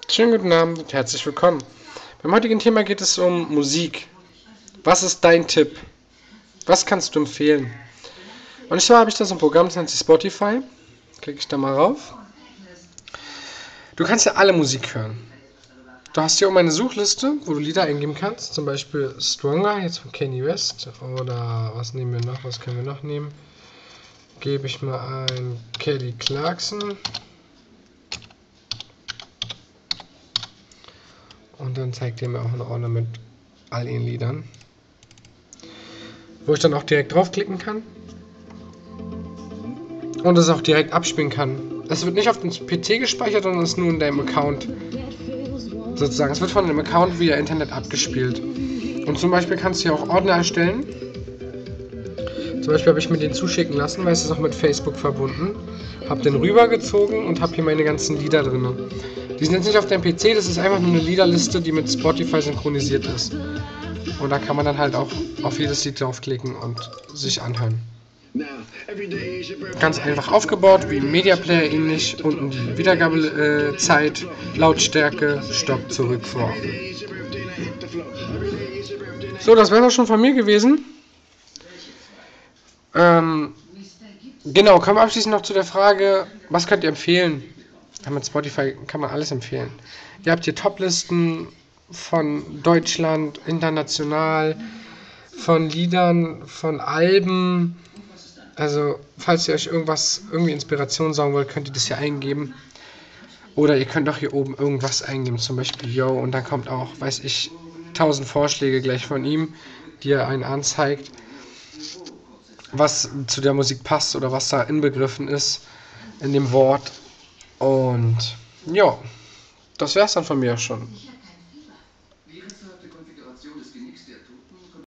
Schönen guten Abend und herzlich willkommen. Beim heutigen Thema geht es um Musik. Was ist dein Tipp? Was kannst du empfehlen? Und zwar habe ich da so ein Programm, das nennt sich Spotify. Klicke ich da mal rauf. Du kannst ja alle Musik hören. Du hast hier oben eine Suchliste, wo du Lieder eingeben kannst. Zum Beispiel Stronger, jetzt von Kanye West. Oder was nehmen wir noch? Was können wir noch nehmen? Gebe ich mal ein Kelly Clarkson. Und dann zeigt er mir auch einen Ordner mit all ihren Liedern, wo ich dann auch direkt draufklicken kann und es auch direkt abspielen kann. Es wird nicht auf dem PC gespeichert, sondern es ist nur in deinem Account. Sozusagen, es wird von dem Account via Internet abgespielt. Und zum Beispiel kannst du hier auch Ordner erstellen. Zum Beispiel habe ich mir den zuschicken lassen, weil es ist auch mit Facebook verbunden. Habe den rübergezogen und habe hier meine ganzen Lieder drin. Die sind jetzt nicht auf deinem PC, das ist einfach nur eine Liederliste, die mit Spotify synchronisiert ist. Und da kann man dann halt auch auf jedes Lied draufklicken und sich anhören. Ganz einfach aufgebaut, wie ein Media Player ähnlich. Unten die Wiedergabezeit, Lautstärke, Stopp, zurück, vor. So, das wäre auch schon von mir gewesen. Genau, kommen wir abschließend noch zu der Frage, was könnt ihr empfehlen? Mit Spotify kann man alles empfehlen. Ihr habt hier Toplisten von Deutschland, international, von Liedern, von Alben. Also, falls ihr euch irgendwie Inspiration saugen wollt, könnt ihr das hier eingeben. Oder ihr könnt auch hier oben irgendwas eingeben, zum Beispiel Yo, und dann kommt auch, weiß ich, 1000 Vorschläge gleich von ihm, die er einen anzeigt, was zu der Musik passt oder was da inbegriffen ist in dem Wort. Und ja, das wär's dann von mir schon.